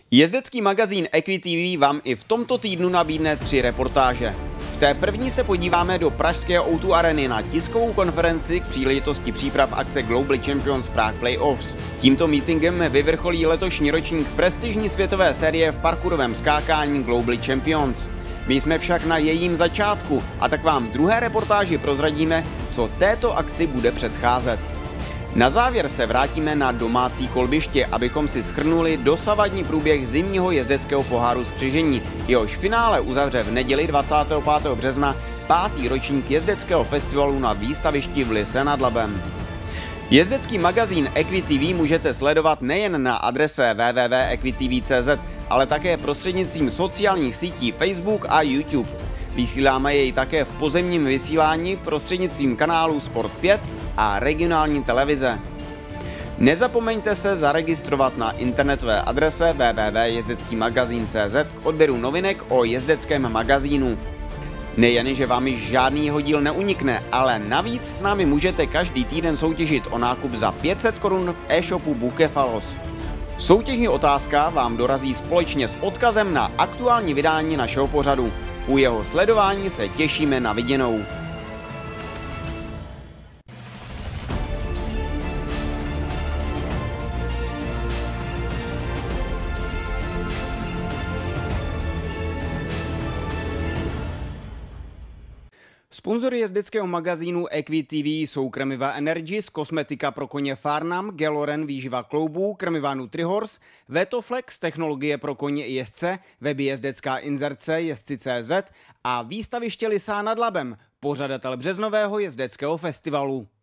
Jezdecký magazín EquiTV vám i v tomto týdnu nabídne 3 reportáže. V té první se podíváme do pražské O2 Areny na tiskovou konferenci k příležitosti příprav akce Global Champions Prague Playoffs. Tímto meetingem vyvrcholí letošní ročník prestižní světové série v parkourovém skákání Global Champions. My jsme však na jejím začátku a tak vám v druhé reportáži prozradíme, co této akci bude předcházet. Na závěr se vrátíme na domácí kolbiště, abychom si shrnuli dosavadní průběh zimního jezdeckého poháru Střežení. Jehož finále uzavře v neděli 25. března 5. ročník jezdeckého festivalu na výstavišti v Lysé nad Labem. Jezdecký magazín EquiTV můžete sledovat nejen na adrese www.equitv.cz, ale také prostřednictvím sociálních sítí Facebook a YouTube. Vysíláme jej také v pozemním vysílání prostřednictvím kanálu Sport 5 a regionální televize. Nezapomeňte se zaregistrovat na internetové adrese www.jezdeckýmagazin.cz k odběru novinek o jezdeckém magazínu. Nejen, že vám již žádný jeho díl neunikne, ale navíc s námi můžete každý týden soutěžit o nákup za 500 Kč v e-shopu Bukefalos. Soutěžní otázka vám dorazí společně s odkazem na aktuální vydání našeho pořadu. U jeho sledování se těšíme na viděnou. Sponzory jezdeckého magazínu EquiTV jsou krmiva Energis, kosmetika pro koně Farnam, Geloren výživa kloubů, krmiva Nutrihorse, Vetoflex, technologie pro koně i jezdce, weby jezdecká inzerce, jezdci.cz a výstaviště Lysá nad Labem, pořadatel březnového jezdeckého festivalu.